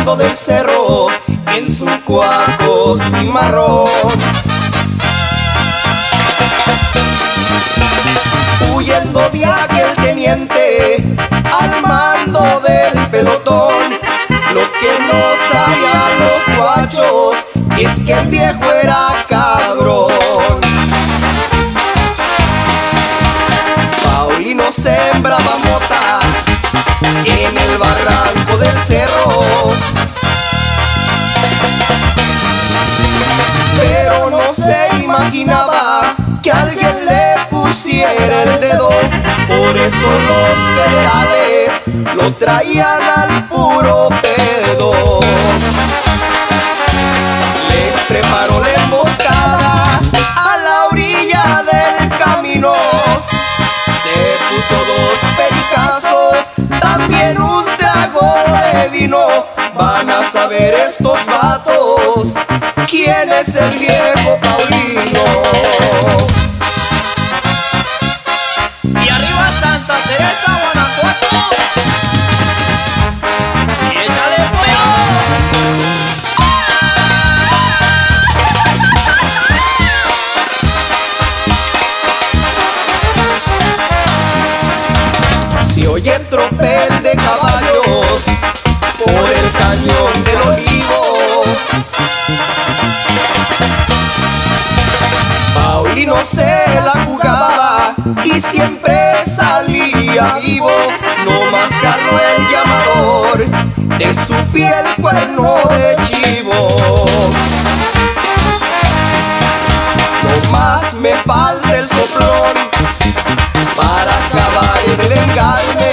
bajando del cerro en su cuaco cimarrón. Huyendo de aquel teniente al mando del pelotón. Lo que no sabían los guachos es que el viejo era cabrón. Paulino sembraba mota en el barranco del cerro, pero no se imaginaba que alguien le pusiera el dedo. Por eso los federales lo traían al puro pedo. Les preparó la emboscada a la orilla del camino. Se puso 2 pericazos, también un trago de vino. Van a saber estos vatos quién es el viejo Paulino. Y arriba Santa Teresa, Guanajuato. Y échale pollo. Si oye el tropel de caballos por el cañón del Olivo, Paulino se la jugaba y siempre salía vivo. No más ganó el llamador de su fiel cuerno de chivo. No más me falta el soplón para acabar de vengarme.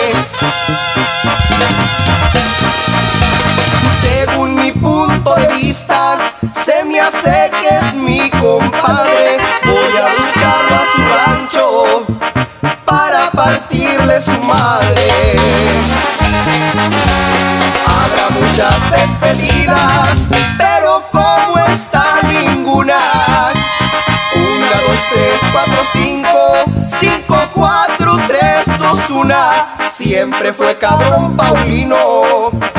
Según mi punto de vista, se me hace que es mi compadre. Voy a buscarlo a su rancho para partirle su madre. Habrá muchas despedidas, pero como está ninguna. 1, 2, 3, 4, 5, 5, 4, 3, 2, 1. Siempre fue cabrón Paulino.